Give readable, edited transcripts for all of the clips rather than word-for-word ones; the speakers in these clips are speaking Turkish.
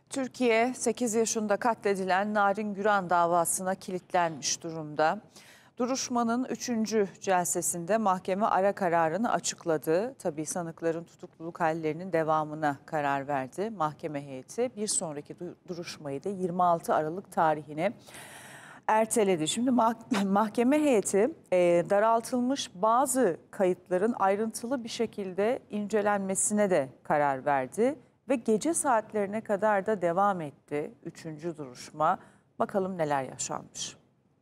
Türkiye 8 yaşında katledilen Narin Güran davasına kilitlenmiş durumda. Duruşmanın 3. celsesinde mahkeme ara kararını açıkladı. Tabii sanıkların tutukluluk hallerinin devamına karar verdi. Mahkeme heyeti bir sonraki duruşmayı da 26 Aralık tarihine erteledi. Şimdi mahkeme heyeti daraltılmış bazı kayıtların ayrıntılı bir şekilde incelenmesine de karar verdi. Ve gece saatlerine kadar da devam etti 3. duruşma. Bakalım neler yaşanmış.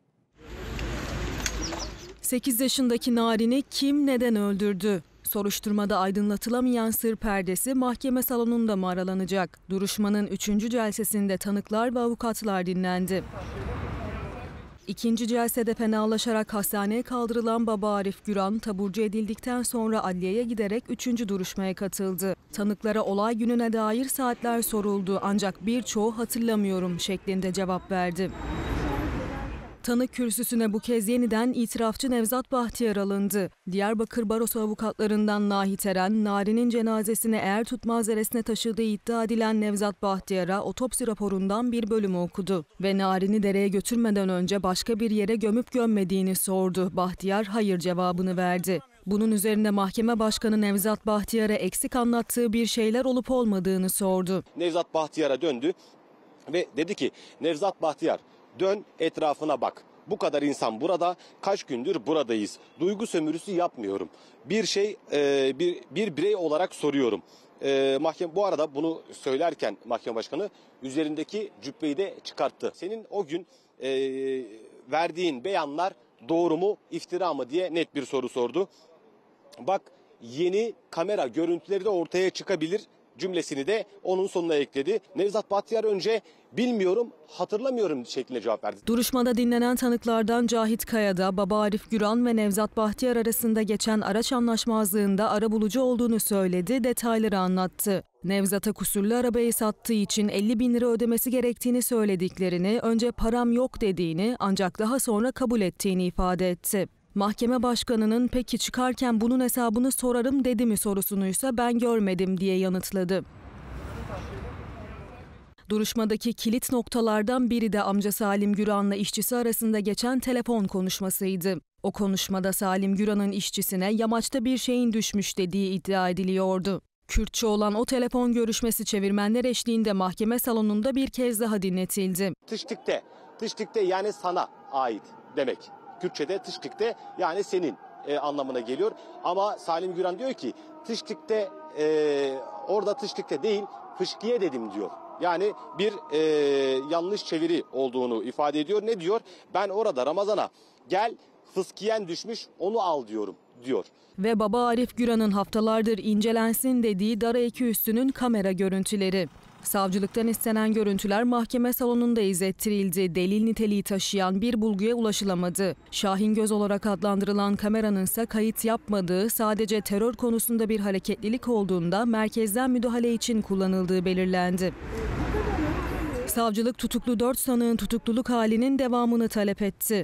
8 yaşındaki Narin'i kim neden öldürdü? Soruşturmada aydınlatılamayan sır perdesi mahkeme salonunda mı aralanacak? Duruşmanın 3. celsesinde tanıklar ve avukatlar dinlendi. 2. celsede fenalaşarak hastaneye kaldırılan baba Arif Güran taburcu edildikten sonra adliyeye giderek 3. duruşmaya katıldı. Tanıklara olay gününe dair saatler soruldu ancak birçoğu hatırlamıyorum şeklinde cevap verdi. Tanık kürsüsüne bu kez yeniden itirafçı Nevzat Bahtiyar alındı. Diyarbakır Barosu avukatlarından Nahit Eren, Narin'in cenazesini eğer tutmaz eresine taşıdığı iddia edilen Nevzat Bahtiyar'a otopsi raporundan bir bölümü okudu. Ve Narin'i dereye götürmeden önce başka bir yere gömüp gömmediğini sordu. Bahtiyar hayır cevabını verdi. Bunun üzerine mahkeme başkanı Nevzat Bahtiyar'a eksik anlattığı bir şeyler olup olmadığını sordu. Nevzat Bahtiyar'a döndü ve dedi ki Nevzat Bahtiyar, dön etrafına bak. Bu kadar insan burada, kaç gündür buradayız. Duygu sömürüsü yapmıyorum. Bir birey olarak soruyorum. Mahkeme bu arada bunu söylerken mahkeme başkanı üzerindeki cübbeyi de çıkarttı. Senin o gün verdiğin beyanlar doğru mu, iftira mı diye net bir soru sordu. Bak, yeni kamera görüntüleri de ortaya çıkabilir cümlesini de onun sonuna ekledi. Nevzat Bahtiyar önce bilmiyorum, hatırlamıyorum şeklinde cevap verdi. Duruşmada dinlenen tanıklardan Cahit Kaya da baba Arif Güran ve Nevzat Bahtiyar arasında geçen araç anlaşmazlığında arabulucu olduğunu söyledi, detayları anlattı. Nevzat'a kusurlu arabayı sattığı için 50.000 lira ödemesi gerektiğini söylediklerini, önce param yok dediğini ancak daha sonra kabul ettiğini ifade etti. Mahkeme başkanının peki çıkarken bunun hesabını sorarım dedi mi sorusunuysa ben görmedim diye yanıtladı. Duruşmadaki kilit noktalardan biri de amca Salim Güran'la işçisi arasında geçen telefon konuşmasıydı. O konuşmada Salim Güran'ın işçisine yamaçta bir şeyin düşmüş dediği iddia ediliyordu. Kürtçe olan o telefon görüşmesi çevirmenler eşliğinde mahkeme salonunda bir kez daha dinletildi. Tıştikte yani sana ait demek. Kürtçe'de tıştikte yani senin anlamına geliyor. Ama Salim Güran diyor ki tıştikte orada tıştikte değil fışkiye dedim diyor. Yani bir yanlış çeviri olduğunu ifade ediyor. Ne diyor? Ben orada Ramazan'a gel fıskiyen düşmüş onu al diyor. Ve baba Arif Güran'ın haftalardır incelensin dediği dara eki üssünün kamera görüntüleri. Savcılıktan istenen görüntüler mahkeme salonunda izlettirildi. Delil niteliği taşıyan bir bulguya ulaşılamadı. Şahin Göz olarak adlandırılan kameranın ise kayıt yapmadığı, sadece terör konusunda bir hareketlilik olduğunda merkezden müdahale için kullanıldığı belirlendi. Savcılık tutuklu 4 sanığın tutukluluk halinin devamını talep etti.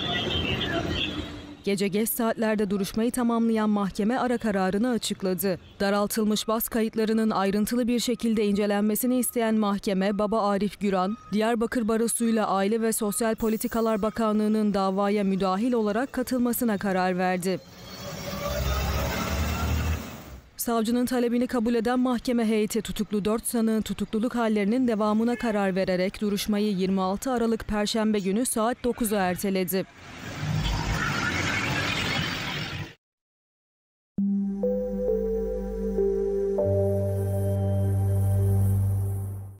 Gece geç saatlerde duruşmayı tamamlayan mahkeme ara kararını açıkladı. Daraltılmış bas kayıtlarının ayrıntılı bir şekilde incelenmesini isteyen mahkeme, baba Arif Güran, Diyarbakır Barosu'yla Aile ve Sosyal Politikalar Bakanlığı'nın davaya müdahil olarak katılmasına karar verdi. Savcının talebini kabul eden mahkeme heyeti tutuklu 4 sanığın tutukluluk hallerinin devamına karar vererek duruşmayı 26 Aralık Perşembe günü saat 9'a erteledi.